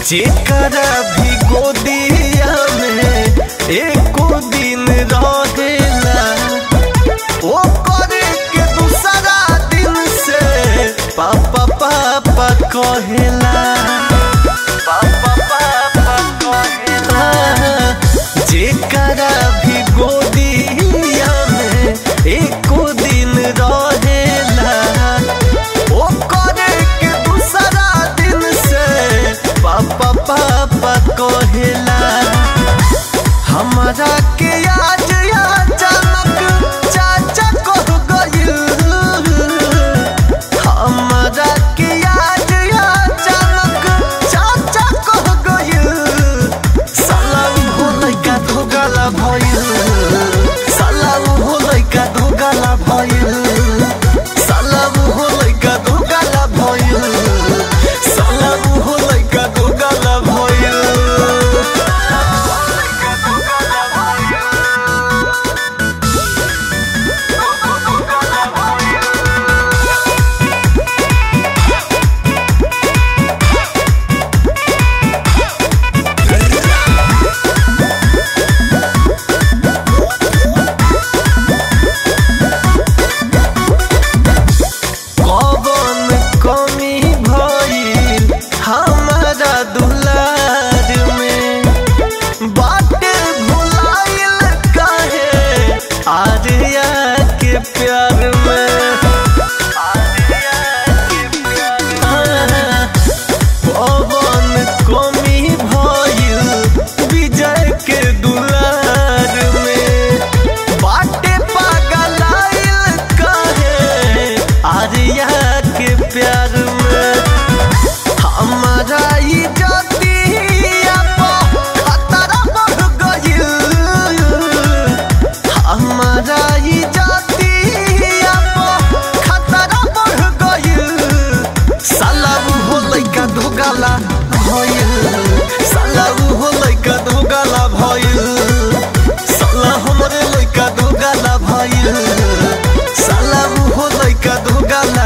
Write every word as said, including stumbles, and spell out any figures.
जेकरा भी गोदिया में एको दिन रहेला ओ करे के दूसरा दिन से पापा पापा कहेला पापा पापा कहेला। जेकरा भी गोदिया में एको दिन रहेला ओ करे के दूसरा दिन से पापा पापा कहेला। हमारा के आज अचानक चाचा कह गइल, हमारा के आज अचानक चाचा कह गइल। साला हो लइका धोगाला भइल, साला हो लइका धोगाला भइल, साला हो लइका धोगाला भइल, साला हो लइका धोगाला भइल। हमारा दुलार में बाटे भुलाइल काहे आर्या के प्यार में, पवन कमी भइल विजय के दुलार में बाटे पागलाइल काहे आर्या के प्यार में। हमारा इज्जतिया पर खतरा बढ़ गइल, हमारा इज्जतिया पर खतरा बढ़ गइल। साला हो लइका धोगाला भइल, साला हो लइका धोगाला भइल, साला हमरे लइका धोगाला भइल, साला हो लइका धोगाला